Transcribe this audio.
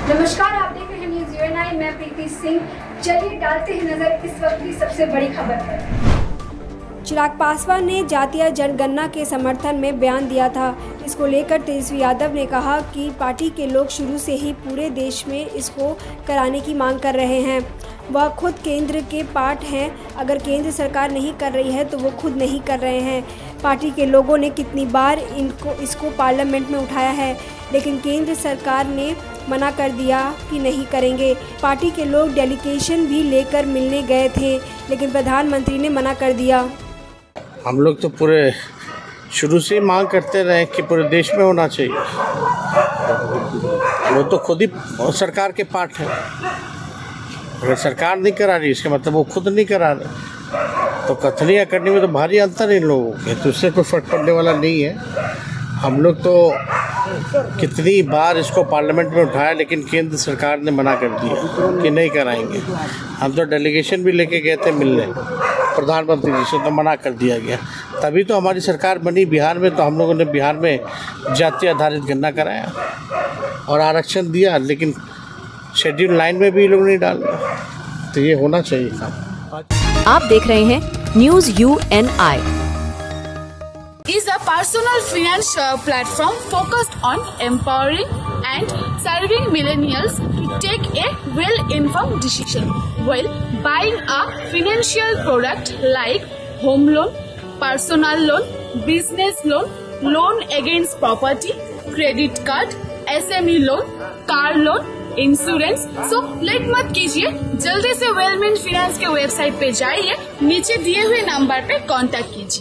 नमस्कार, आप देख रहे हैं न्यूज़ UNI। मैं प्रीति सिंह। चलिए डालते हैं नजर इस वक्त की सबसे बड़ी खबर पर। चिराग पासवान ने जातीय जनगणना के समर्थन में बयान दिया था। इसको लेकर तेजस्वी यादव ने कहा कि पार्टी के लोग शुरू से ही पूरे देश में इसको कराने की मांग कर रहे हैं। वह खुद केंद्र के पार्ट हैं। अगर केंद्र सरकार नहीं कर रही है तो वो खुद नहीं कर रहे हैं। पार्टी के लोगों ने कितनी बार इसको पार्लियामेंट में उठाया है, लेकिन केंद्र सरकार ने मना कर दिया कि नहीं करेंगे। पार्टी के लोग डेलीगेशन भी लेकर मिलने गए थे, लेकिन प्रधानमंत्री ने मना कर दिया। हम लोग तो पूरे शुरू से मांग करते रहे कि पूरे देश में होना चाहिए। वो तो खुद ही सरकार के पार्ट है। अगर सरकार नहीं करा रही इसका मतलब वो खुद नहीं करा रहे, तो कथनियाँ करने में तो भारी अंतर है इन लोगों के, तो इससे कोई फर्क पड़ने वाला नहीं है। हम लोग तो कितनी बार इसको पार्लियामेंट में उठाया, लेकिन केंद्र सरकार ने मना कर दिया कि नहीं कराएंगे। हम तो डेलीगेशन भी लेके गए थे मिलने प्रधानमंत्री जी से, तो मना कर दिया गया। तभी तो हमारी सरकार बनी बिहार में, तो हम लोगों ने बिहार में जाति आधारित गणना कराया और आरक्षण दिया, लेकिन शेड्यूल 9 में भी ये लोग नहीं डाल रहे। तो ये होना चाहिए काम। आप देख रहे हैं news UNI is a personal finance platform focused on empowering and serving millennials to take a well-informed decision while buying a financial product like home loan, personal loan, business loan, loan against property, credit card, SME loan, car loan, insurance. So late मत कीजिए, जल्दी से वेलमेंट finance के website पे जाइए, नीचे दिए हुए नंबर पे कांटेक्ट कीजिए।